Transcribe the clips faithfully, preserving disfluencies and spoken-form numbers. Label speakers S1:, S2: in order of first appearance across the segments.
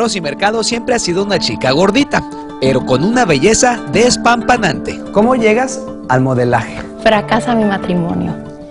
S1: Rosy Mercado siempre ha sido una chica gordita, pero con una belleza despampanante.
S2: ¿Cómo llegas al modelaje?
S3: Fracasa mi matrimonio.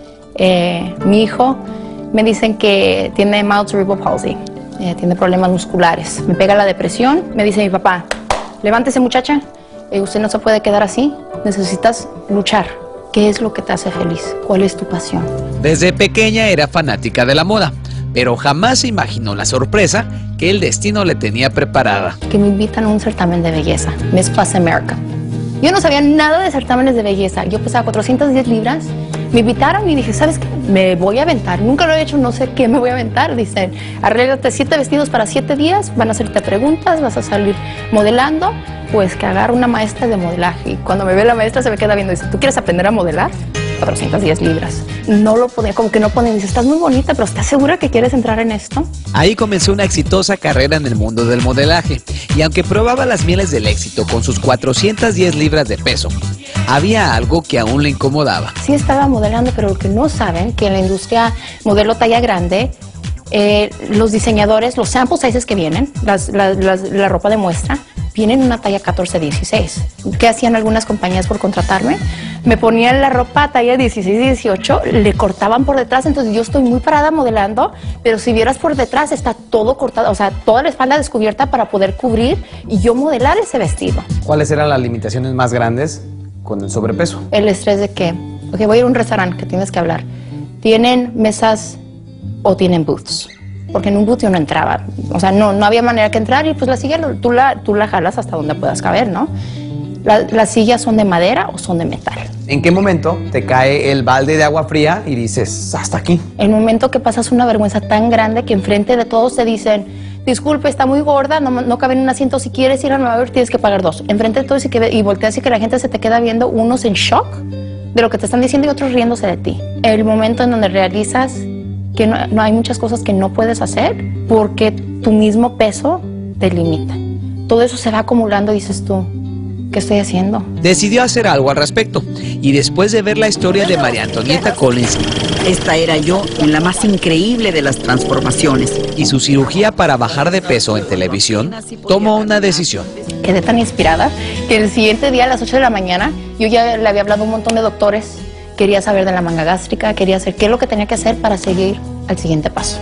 S3: Eh, mi hijo me dicen que tiene mild cerebral palsy, eh, tiene problemas musculares. Me pega la depresión. Me dice mi papá, levántese muchacha, eh, usted no se puede quedar así, necesitas luchar. ¿Qué es lo que te hace feliz? ¿Cuál es tu pasión?
S1: Desde pequeña era fanática de la moda, pero jamás se imaginó la sorpresa que el destino le tenía preparada.
S3: Que me invitan a un certamen de belleza, Miss Plus America. Yo no sabía nada de certámenes de belleza. Yo pesaba cuatrocientas diez libras. Me invitaron y dije, ¿sabes qué? Me voy a aventar. Nunca lo he hecho, no sé qué me voy a aventar. Dicen, arréglate siete vestidos para siete días, van a hacerte preguntas, vas a salir modelando. Pues que agarro una maestra de modelaje. Y cuando me ve la maestra se me queda viendo y dice, ¿tú quieres aprender a modelar? cuatrocientas diez libras. No lo podía, como que no podía. Dice, estás muy bonita, pero ¿estás segura que quieres entrar en esto?
S1: Ahí comenzó una exitosa carrera en el mundo del modelaje. Y aunque probaba las mieles del éxito con sus cuatrocientas diez libras de peso, había algo que aún le incomodaba.
S3: Sí estaba modelando, pero lo que no saben, que en la industria modelo talla grande, eh, los diseñadores, los sample sizes que vienen, las, las, las, la ropa de muestra, vienen en una talla catorce dieciséis. ¿Qué hacían algunas compañías por contratarme? Me ponían la ropa talla dieciséis dieciocho, le cortaban por detrás, entonces yo estoy muy parada modelando, pero si vieras por detrás está todo cortado, o sea, toda la espalda descubierta para poder cubrir y yo modelar ese vestido.
S2: ¿Cuáles eran las limitaciones más grandes con el sobrepeso?
S3: El estrés de que, ok, voy a ir a un restaurante que tienes que hablar. ¿Tienen mesas o tienen booths? Porque en un booth yo no entraba, o sea, no, no había manera que entrar y pues la silla tú la, tú la jalas hasta donde puedas caber, ¿no? La, ¿Las sillas son de madera o son de metal?
S2: ¿En qué momento te cae el balde de agua fría y dices, hasta aquí?
S3: En el momento que pasas una vergüenza tan grande que enfrente de todos te dicen, disculpe, está muy gorda, no, no cabe en un asiento, si quieres ir a Nueva York tienes que pagar dos. Enfrente de todos y, que, y volteas y que la gente se te queda viendo, unos en shock de lo que te están diciendo y otros riéndose de ti. El momento en donde realizas que no, no hay muchas cosas que no puedes hacer porque tu mismo peso te limita. Todo eso se va acumulando y dices tú, ¿qué estoy haciendo?
S1: Decidió hacer algo al respecto y después de ver la historia de María Antonieta Collins,
S4: esta era yo en la más increíble de las transformaciones,
S1: y su cirugía para bajar de peso en televisión, tomó una decisión.
S3: Quedé tan inspirada que el siguiente día a las ocho de la mañana yo ya le había hablado a un montón de doctores. Quería saber de la manga gástrica, quería saber qué es lo que tenía que hacer para seguir al siguiente paso.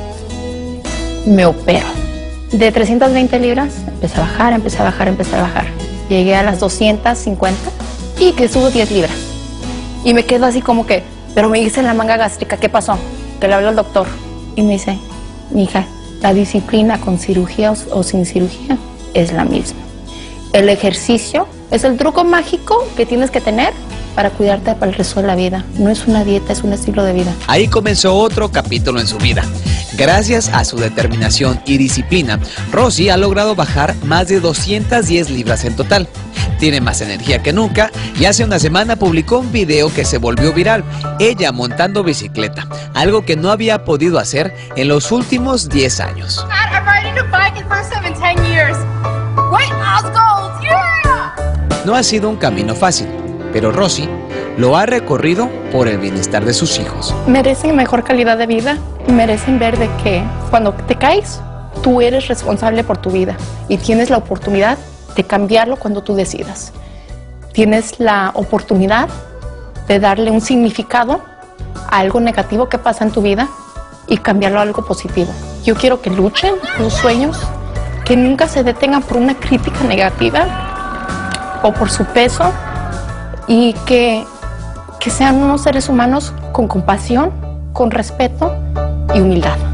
S3: Me opero. De trescientas veinte libras, empecé a bajar, empecé a bajar, empecé a bajar. Llegué a las doscientas cincuenta y que subo diez libras. Y me quedo así como que, pero me hice la manga gástrica, ¿qué pasó? Que le hablo al doctor. Y me dice, hija, la disciplina con cirugía o, o sin cirugía es la misma. El ejercicio es el truco mágico que tienes que tener para cuidarte para el resto de la vida. No es una dieta, es un estilo de vida.
S1: Ahí comenzó otro capítulo en su vida. Gracias a su determinación y disciplina, Rosy ha logrado bajar más de doscientas diez libras en total. Tiene más energía que nunca y hace una semana publicó un video que se volvió viral, ella montando bicicleta, algo que no había podido hacer en los últimos diez años. No ha sido un camino fácil, pero Rosy lo ha recorrido por el bienestar de sus hijos.
S3: Merecen mejor calidad de vida, merecen ver de que cuando te caes, tú eres responsable por tu vida y tienes la oportunidad de cambiarlo cuando tú decidas. Tienes la oportunidad de darle un significado a algo negativo que pasa en tu vida y cambiarlo a algo positivo. Yo quiero que luchen por sus sueños, que nunca se detengan por una crítica negativa o por su peso y que, que sean unos seres humanos con compasión, con respeto y humildad.